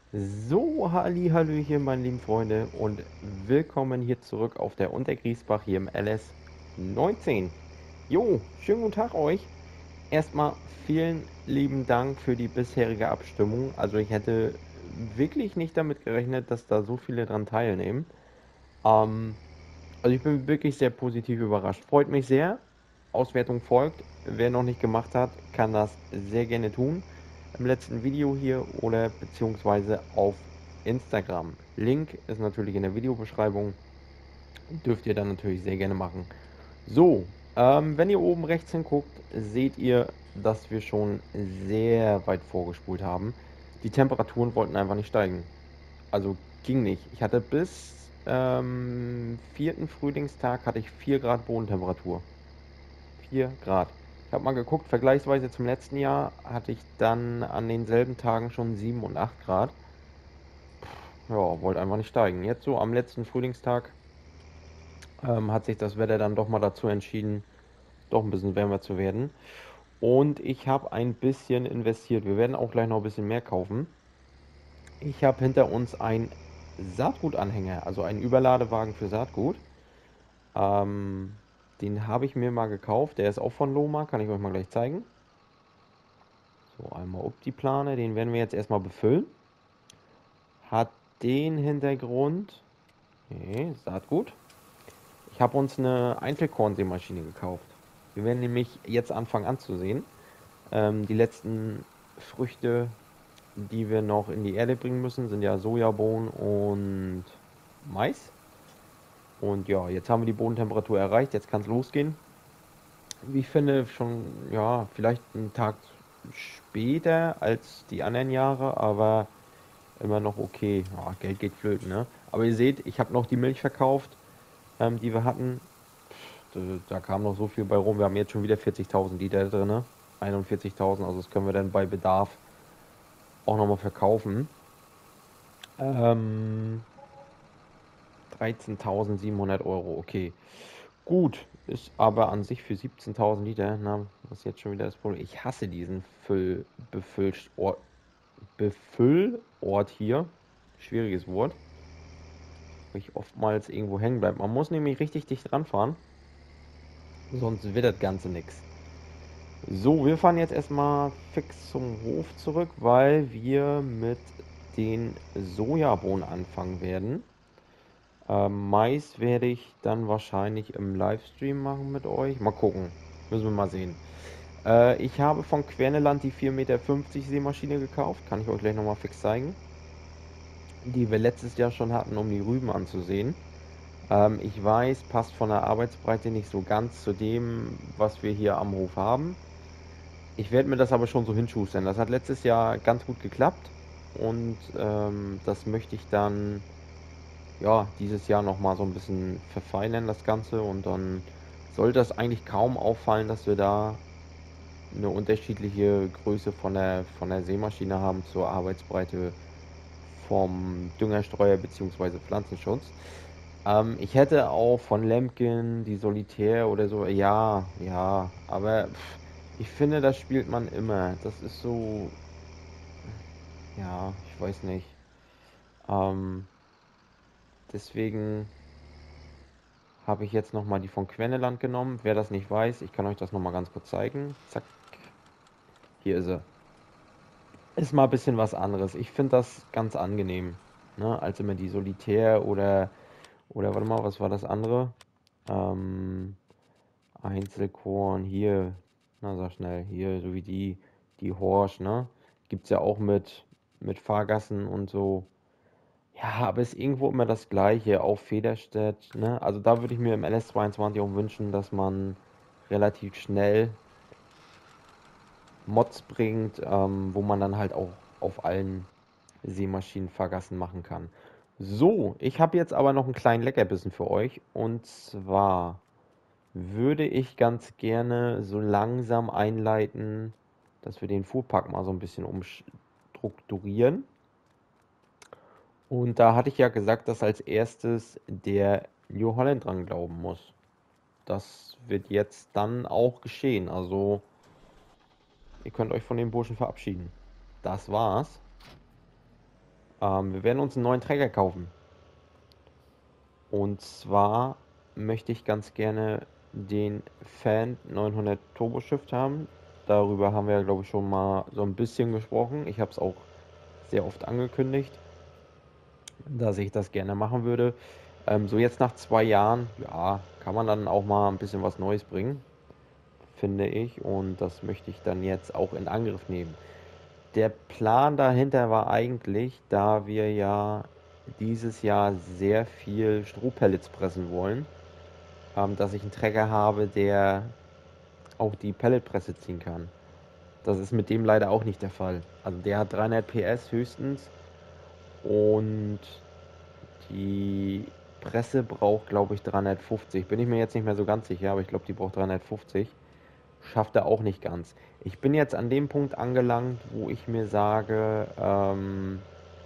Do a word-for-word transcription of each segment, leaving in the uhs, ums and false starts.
So, halli, hallöchen, meine lieben Freunde, und willkommen hier zurück auf der Untergriesbach hier im L S neunzehn. Jo, schönen guten Tag euch. Erstmal vielen lieben Dank für die bisherige Abstimmung. Also ich hätte wirklich nicht damit gerechnet, dass da so viele dran teilnehmen. Ähm, also ich bin wirklich sehr positiv überrascht. Freut mich sehr. Auswertung folgt. Wer noch nicht gemacht hat, kann das sehr gerne tun. Im letzten Video hier oder beziehungsweise auf Instagram. Link ist natürlich in der Videobeschreibung. Dürft ihr dann natürlich sehr gerne machen. So, ähm, wenn ihr oben rechts hinguckt, seht ihr, dass wir schon sehr weit vorgespult haben. Die Temperaturen wollten einfach nicht steigen. Also ging nicht. Ich hatte bis ähm, vierten Frühlingstag hatte ich vier Grad Bodentemperatur. vier Grad. Ich habe mal geguckt, vergleichsweise zum letzten Jahr hatte ich dann an denselben Tagen schon sieben und acht Grad. Ja, wollte einfach nicht steigen. Jetzt so am letzten Frühlingstag ähm, hat sich das Wetter dann doch mal dazu entschieden, doch ein bisschen wärmer zu werden. Und ich habe ein bisschen investiert. Wir werden auch gleich noch ein bisschen mehr kaufen. Ich habe hinter uns einen Saatgutanhänger, also einen Überladewagen für Saatgut. Ähm, Den habe ich mir mal gekauft. Der ist auch von Loma, kann ich euch mal gleich zeigen. So, einmal up die Plane. Den werden wir jetzt erstmal befüllen. Hat den Hintergrund. Nee, Saatgut. Ich habe uns eine Einzelkornsämaschine gekauft. Wir werden nämlich jetzt anfangen anzusehen. Ähm, die letzten Früchte, die wir noch in die Erde bringen müssen, sind ja Sojabohnen und Mais. Und ja, jetzt haben wir die Bodentemperatur erreicht. Jetzt kann es losgehen. Wie ich finde, schon, ja, vielleicht einen Tag später als die anderen Jahre, aber immer noch okay. Ja, Geld geht flöten, ne? Aber ihr seht, ich habe noch die Milch verkauft, ähm, die wir hatten. Da, da kam noch so viel bei rum. Wir haben jetzt schon wieder vierzigtausend Liter drin, ne? einundvierzigtausend, also das können wir dann bei Bedarf auch nochmal verkaufen. Ähm, dreizehntausendsiebenhundert Euro, okay. Gut, ist aber an sich für siebzehntausend Liter, na, was ist jetzt schon wieder das Problem? Ich hasse diesen Füll, Befüllort, Befüllort hier. Schwieriges Wort. Wo ich oftmals irgendwo hängen bleibe. Man muss nämlich richtig dicht ranfahren, sonst wird das Ganze nichts. So, wir fahren jetzt erstmal fix zum Hof zurück, weil wir mit den Sojabohnen anfangen werden. Ähm, Mais werde ich dann wahrscheinlich im Livestream machen mit euch. Mal gucken. Müssen wir mal sehen. Äh, ich habe von Querneland die vier Meter fünfzig Sämaschine gekauft. Kann ich euch gleich nochmal fix zeigen. Die wir letztes Jahr schon hatten, um die Rüben anzusehen. Ähm, ich weiß, passt von der Arbeitsbreite nicht so ganz zu dem, was wir hier am Hof haben. Ich werde mir das aber schon so hinschustern. Das hat letztes Jahr ganz gut geklappt. Und ähm, das möchte ich dann ja, dieses Jahr noch mal so ein bisschen verfeinern, das Ganze. Und dann sollte das eigentlich kaum auffallen, dass wir da eine unterschiedliche Größe von der, von der Sämaschine haben zur Arbeitsbreite vom Düngerstreuer bzw. Pflanzenschutz. Ähm, ich hätte auch von Lemken die Solitär oder so, ja, ja, aber pff, ich finde, das spielt man immer. Das ist so, ja, ich weiß nicht. Ähm, Deswegen habe ich jetzt nochmal die von Quenneland genommen. Wer das nicht weiß, ich kann euch das nochmal ganz kurz zeigen. Zack, hier ist sie. Ist mal ein bisschen was anderes. Ich finde das ganz angenehm, ne? Als immer die Solitär oder, oder warte mal, was war das andere? Ähm, Einzelkorn, hier, na sag schnell, hier, so wie die, die Horsch, ne? Gibt's ja auch mit, mit Fahrgassen und so. Ja, aber ist irgendwo immer das Gleiche, auch Federstedt, ne? Also da würde ich mir im L S zweiundzwanzig auch wünschen, dass man relativ schnell Mods bringt, ähm, wo man dann halt auch auf allen Sämaschinen Fahrgassen machen kann. So, ich habe jetzt aber noch einen kleinen Leckerbissen für euch. Und zwar würde ich ganz gerne so langsam einleiten, dass wir den Fuhrpark mal so ein bisschen umstrukturieren. Und da hatte ich ja gesagt, dass als erstes der New Holland dran glauben muss. Das wird jetzt dann auch geschehen. Also, ihr könnt euch von den Burschen verabschieden. Das war's. Ähm, wir werden uns einen neuen Träger kaufen. Und zwar möchte ich ganz gerne den Fan neunhundert Turbo Shift haben. Darüber haben wir ja, glaube ich, schon mal so ein bisschen gesprochen. Ich habe es auch sehr oft angekündigt, dass ich das gerne machen würde. Ähm, so jetzt nach zwei Jahren, ja, kann man dann auch mal ein bisschen was Neues bringen, finde ich. Und das möchte ich dann jetzt auch in Angriff nehmen. Der Plan dahinter war eigentlich, da wir ja dieses Jahr sehr viel Strohpellets pressen wollen, ähm, dass ich einen Trecker habe, der auch die Pelletpresse ziehen kann. Das ist mit dem leider auch nicht der Fall. Also der hat dreihundert P S höchstens und die Presse braucht, glaube ich, dreihundertfünfzig. Bin ich mir jetzt nicht mehr so ganz sicher, aber ich glaube, die braucht dreihundertfünfzig. Schafft er auch nicht ganz. Ich bin jetzt an dem Punkt angelangt, wo ich mir sage, ähm,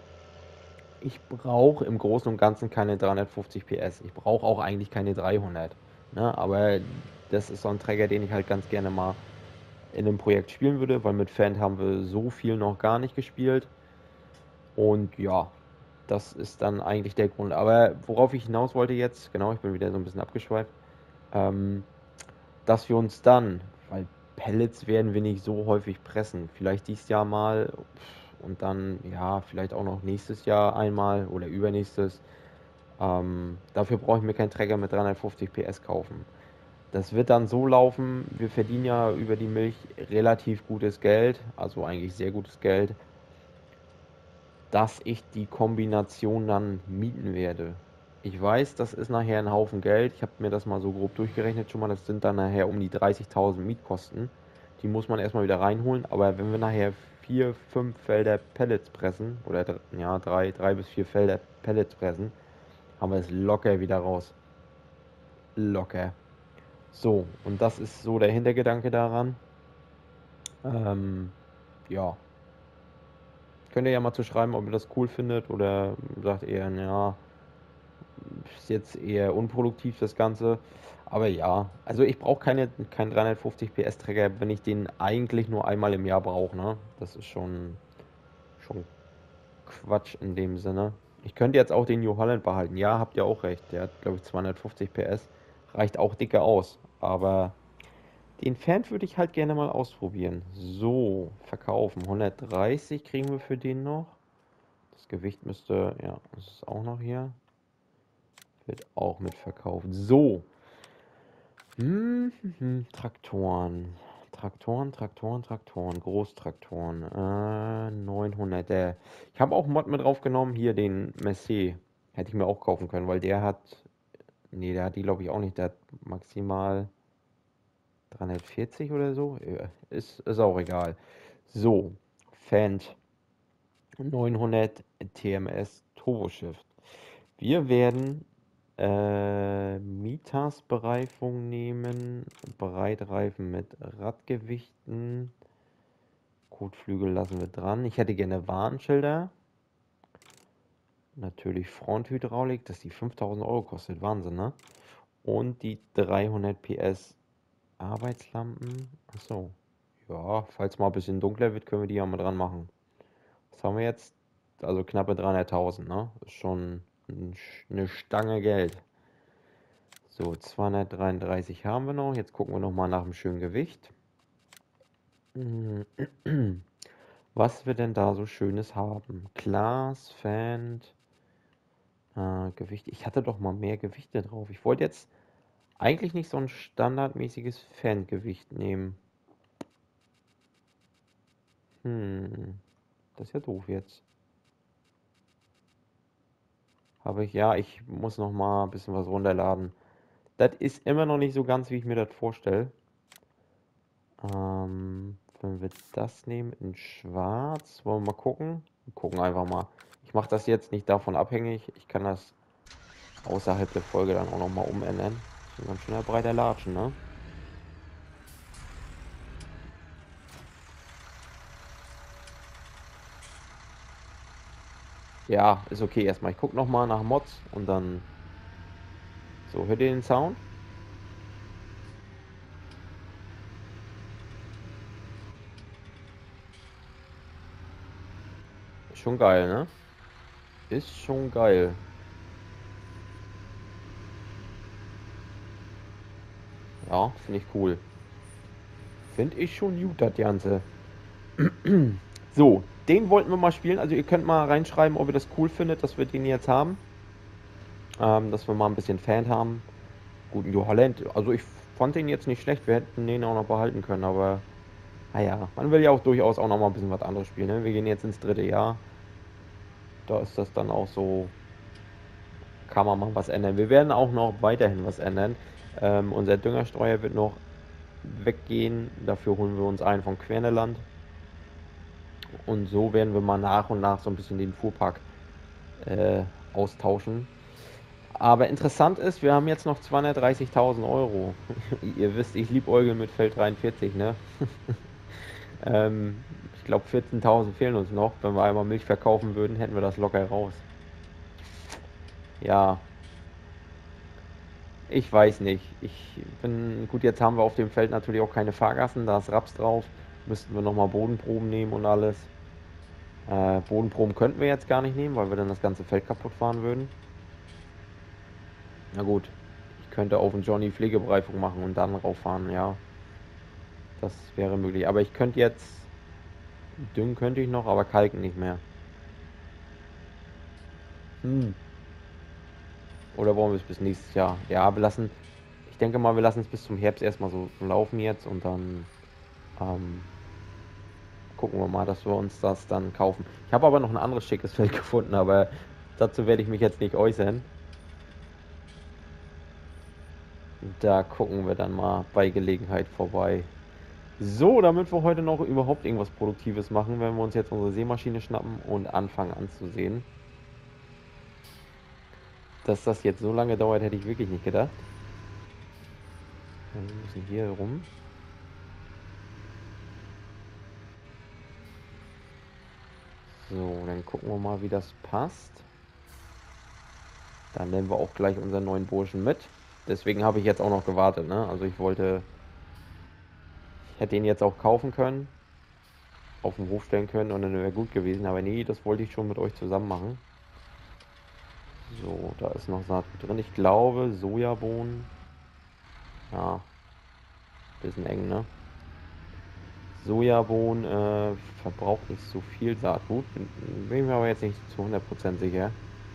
ich brauche im Großen und Ganzen keine dreihundertfünfzig P S. Ich brauche auch eigentlich keine dreihundert. Ne? Aber das ist so ein Träger, den ich halt ganz gerne mal in einem Projekt spielen würde, weil mit Fan haben wir so viel noch gar nicht gespielt. Und ja, das ist dann eigentlich der Grund. Aber worauf ich hinaus wollte jetzt, genau, ich bin wieder so ein bisschen abgeschweift, ähm, dass wir uns dann, weil Pellets werden wir nicht so häufig pressen, vielleicht dieses Jahr mal und dann, ja, vielleicht auch noch nächstes Jahr einmal oder übernächstes. Ähm, dafür brauche ich mir keinen Träger mit dreihundertfünfzig P S kaufen. Das wird dann so laufen, wir verdienen ja über die Milch relativ gutes Geld, also eigentlich sehr gutes Geld, dass ich die Kombination dann mieten werde. Ich weiß, das ist nachher ein Haufen Geld. Ich habe mir das mal so grob durchgerechnet schon mal. Das sind dann nachher um die dreißigtausend Mietkosten. Die muss man erstmal wieder reinholen. Aber wenn wir nachher vier, fünf Felder Pellets pressen, oder ja, drei, drei bis vier Felder Pellets pressen, haben wir es locker wieder raus. Locker. So, und das ist so der Hintergedanke daran. Ähm, ja. Könnt ihr ja mal zu schreiben, ob ihr das cool findet oder sagt ihr, ja, ist jetzt eher unproduktiv das Ganze. Aber ja, also ich brauche keine, keinen dreihundertfünfzig P S-Träger, wenn ich den eigentlich nur einmal im Jahr brauche. Ne? Das ist schon, schon Quatsch in dem Sinne. Ich könnte jetzt auch den New Holland behalten. Ja, habt ihr auch recht. Der hat, glaube ich, zweihundertfünfzig P S. Reicht auch dicke aus. Aber den Fan würde ich halt gerne mal ausprobieren. So, verkaufen. hundertdreißig kriegen wir für den noch. Das Gewicht müsste, ja, das ist auch noch hier. Wird auch mitverkauft. So. Hm, hm, hm. Traktoren. Traktoren, Traktoren, Traktoren. Großtraktoren. Äh, neunhundert. Der. Ich habe auch einen Mod mit draufgenommen. Hier den Messier. Hätte ich mir auch kaufen können, weil der hat. Nee, der hat die glaube ich auch nicht. Der hat maximal dreihundertvierzig oder so. Ja, Ist, ist auch egal. So. Fendt. neunhundert T M S Turbo Shift. Wir werden äh, Mitas-Bereifung nehmen, Breitreifen mit Radgewichten, Kotflügel lassen wir dran. Ich hätte gerne Warnschilder, natürlich Fronthydraulik, dass die fünftausend Euro kostet, Wahnsinn, ne? Und die dreihundert P S Arbeitslampen, achso, ja, falls mal ein bisschen dunkler wird, können wir die ja mal dran machen. Was haben wir jetzt? Also knappe dreihunderttausend, ne? Das ist schon eine Stange Geld. So, zweihundertdreiunddreißig haben wir noch. Jetzt gucken wir noch mal nach dem schönen Gewicht. Was wir denn da so Schönes haben. Glas, Fan, äh, Gewicht. Ich hatte doch mal mehr Gewichte drauf. Ich wollte jetzt eigentlich nicht so ein standardmäßiges Fan-Gewicht nehmen. Hm, das ist ja doof jetzt. Habe ich, ja, ich muss noch mal ein bisschen was runterladen. Das ist immer noch nicht so ganz, wie ich mir das vorstelle. Ähm, wenn wir das nehmen in schwarz, wollen wir mal gucken? Wir gucken einfach mal. Ich mache das jetzt nicht davon abhängig. Ich kann das außerhalb der Folge dann auch noch mal umändern. Das ist ein ganz schöner breiter Latschen, ne? Ja, ist okay erstmal. Ich gucke noch mal nach Mods und dann... So, hört ihr den Sound? Ist schon geil, ne? ist schon geil. Ja, finde ich cool. Finde ich schon gut, das Ganze. So, den wollten wir mal spielen. Also ihr könnt mal reinschreiben, ob ihr das cool findet, dass wir den jetzt haben. Ähm, dass wir mal ein bisschen Fan haben. Guten New Holland. Also ich fand den jetzt nicht schlecht. Wir hätten den auch noch behalten können, aber naja, man will ja auch durchaus auch noch mal ein bisschen was anderes spielen. Ne? Wir gehen jetzt ins dritte Jahr. Da ist das dann auch so, kann man mal was ändern. Wir werden auch noch weiterhin was ändern. Ähm, unser Düngerstreuer wird noch weggehen. Dafür holen wir uns einen von Querneland. Und so werden wir mal nach und nach so ein bisschen den Fuhrpark äh, austauschen. Aber interessant ist, wir haben jetzt noch zweihundertdreißigtausend Euro. Ihr wisst, ich liebäugel mit Feld dreiundvierzig, ne? ähm, ich glaube vierzehntausend fehlen uns noch. Wenn wir einmal Milch verkaufen würden, hätten wir das locker raus. Ja, ich weiß nicht. Ich bin, gut, jetzt haben wir auf dem Feld natürlich auch keine Fahrgassen, da ist Raps drauf. Müssten wir nochmal Bodenproben nehmen und alles. Äh, Bodenproben könnten wir jetzt gar nicht nehmen, weil wir dann das ganze Feld kaputt fahren würden. Na gut, ich könnte auf den Johnny Pflegebereifung machen und dann rauffahren, ja. Das wäre möglich. Aber ich könnte jetzt, düngen könnte ich noch, aber kalken nicht mehr. Hm. Oder wollen wir es bis nächstes Jahr? Ja, wir lassen, ich denke mal, wir lassen es bis zum Herbst erstmal so laufen jetzt und dann ähm, gucken wir mal, dass wir uns das dann kaufen. Ich habe aber noch ein anderes schickes Feld gefunden, aber dazu werde ich mich jetzt nicht äußern. Da gucken wir dann mal bei Gelegenheit vorbei. So, damit wir heute noch überhaupt irgendwas Produktives machen, werden wir uns jetzt unsere Sämaschine schnappen und anfangen anzusehen. Dass das jetzt so lange dauert, hätte ich wirklich nicht gedacht. Wir müssen hier rum. So, dann gucken wir mal, wie das passt. Dann nehmen wir auch gleich unseren neuen Burschen mit. Deswegen habe ich jetzt auch noch gewartet, ne? Also ich wollte, ich hätte ihn jetzt auch kaufen können, auf den Hof stellen können und dann wäre gut gewesen. Aber nee, das wollte ich schon mit euch zusammen machen. So, da ist noch Saatgut drin. Ich glaube, Sojabohnen. Ja, bisschen eng, ne? Sojabohnen äh, verbraucht nicht so viel Saatgut. Bin, bin ich mir aber jetzt nicht zu hundert Prozent sicher.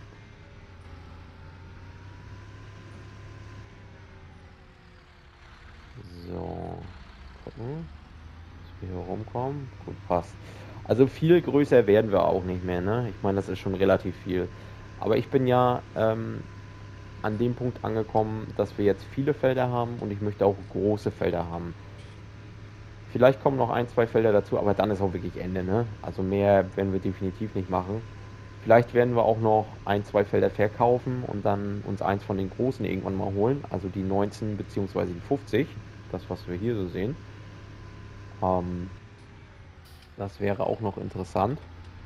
So, gucken, dass wir hier rumkommen. Gut, passt. Also viel größer werden wir auch nicht mehr, ne? Ich meine, das ist schon relativ viel. Aber ich bin ja ähm, an dem Punkt angekommen, dass wir jetzt viele Felder haben und ich möchte auch große Felder haben. Vielleicht kommen noch ein, zwei Felder dazu, aber dann ist auch wirklich Ende, ne? Also mehr werden wir definitiv nicht machen. Vielleicht werden wir auch noch ein, zwei Felder verkaufen und dann uns eins von den großen irgendwann mal holen. Also die neunzehn bzw. die fünfzig. Das, was wir hier so sehen. Ähm, das wäre auch noch interessant.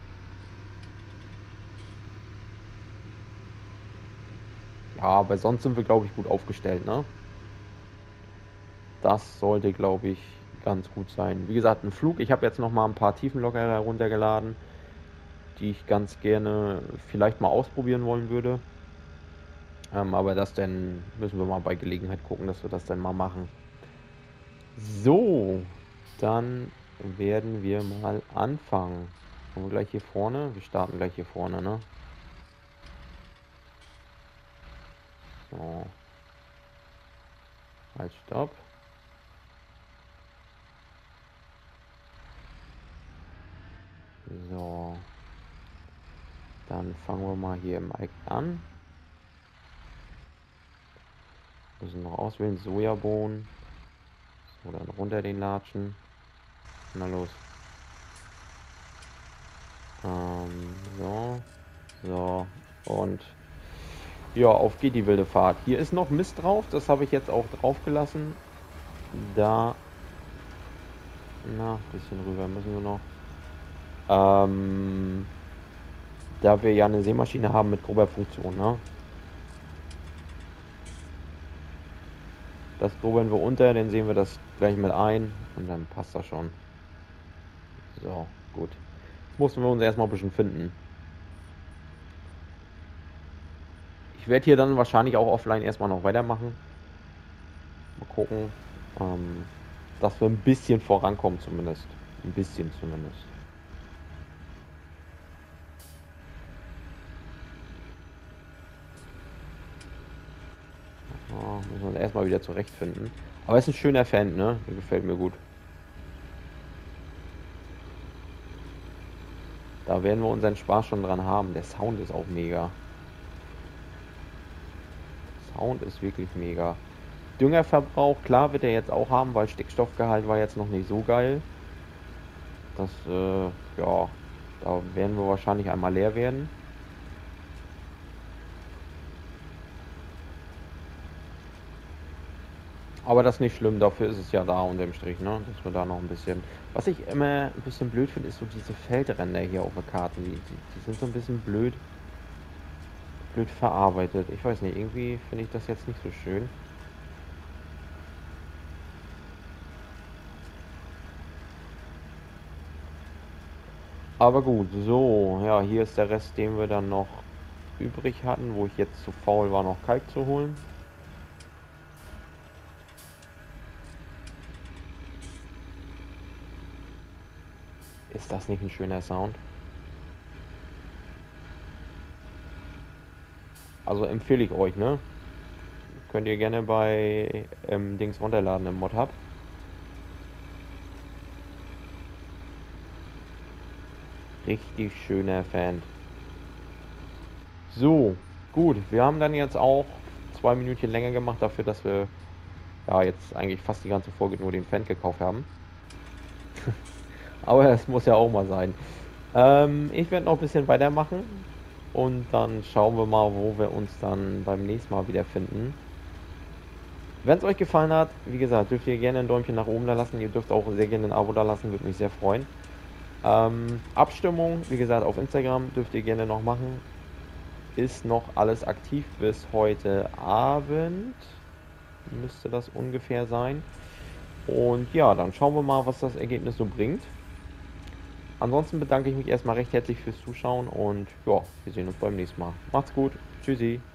Ja, aber sonst sind wir, glaube ich, gut aufgestellt, ne? Das sollte, glaube ich, ganz gut sein. Wie gesagt, ein Flug. Ich habe jetzt noch mal ein paar Tiefenlogger heruntergeladen, die ich ganz gerne vielleicht mal ausprobieren wollen würde. Ähm, aber das dann müssen wir mal bei Gelegenheit gucken, dass wir das dann mal machen. So, dann werden wir mal anfangen. Kommen wir gleich hier vorne? Wir starten gleich hier vorne, ne? So. Halt, stopp. So. Dann fangen wir mal hier im Icon an. Müssen noch auswählen, Sojabohnen. So, dann runter den Latschen. Na los. Ähm, so. So. Und ja, auf geht die wilde Fahrt. Hier ist noch Mist drauf. Das habe ich jetzt auch drauf gelassen. Da. Na, bisschen rüber müssen wir noch. Ähm, da wir ja eine Sämaschine haben mit grober Funktion, ne? Das grobern wir unter, dann sehen wir das gleich mit ein und dann passt das schon. So, gut. Jetzt mussten wir uns erstmal ein bisschen finden. Ich werde hier dann wahrscheinlich auch offline erstmal noch weitermachen. Mal gucken, ähm, dass wir ein bisschen vorankommen zumindest. Ein bisschen zumindest. Ja, müssen wir uns erstmal wieder zurechtfinden. Aber es ist ein schöner Fan, ne? Der gefällt mir gut. Da werden wir unseren Spaß schon dran haben. Der Sound ist auch mega. Sound ist wirklich mega. Düngerverbrauch, klar wird er jetzt auch haben, weil Stickstoffgehalt war jetzt noch nicht so geil. Das, äh, ja, da werden wir wahrscheinlich einmal leer werden. Aber das ist nicht schlimm, dafür ist es ja da unterm Strich, ne? Dass wir da noch ein bisschen... Was ich immer ein bisschen blöd finde, ist so diese Feldränder hier auf der Karte. Die, die, die sind so ein bisschen blöd, blöd verarbeitet. Ich weiß nicht, irgendwie finde ich das jetzt nicht so schön. Aber gut, so, ja, hier ist der Rest, den wir dann noch übrig hatten, wo ich jetzt zu faul war, noch Kalk zu holen. Ist das nicht ein schöner Sound? Also empfehle ich euch, ne? Könnt ihr gerne bei ähm, Dings runterladen im Mod-Hub. Richtig schöner Fan. So, gut. Wir haben dann jetzt auch zwei Minütchen länger gemacht dafür, dass wir ja jetzt eigentlich fast die ganze Folge nur den Fan gekauft haben. Aber es muss ja auch mal sein. Ähm, ich werde noch ein bisschen weitermachen und dann schauen wir mal, wo wir uns dann beim nächsten Mal wiederfinden. Wenn es euch gefallen hat, wie gesagt, dürft ihr gerne ein Däumchen nach oben da lassen. Ihr dürft auch sehr gerne ein Abo da lassen, würde mich sehr freuen. Ähm, Abstimmung, wie gesagt, auf Instagram dürft ihr gerne noch machen. Ist noch alles aktiv bis heute Abend. Müsste das ungefähr sein. Und ja, dann schauen wir mal, was das Ergebnis so bringt. Ansonsten bedanke ich mich erstmal recht herzlich fürs Zuschauen und ja, wir sehen uns beim nächsten Mal. Macht's gut. Tschüssi.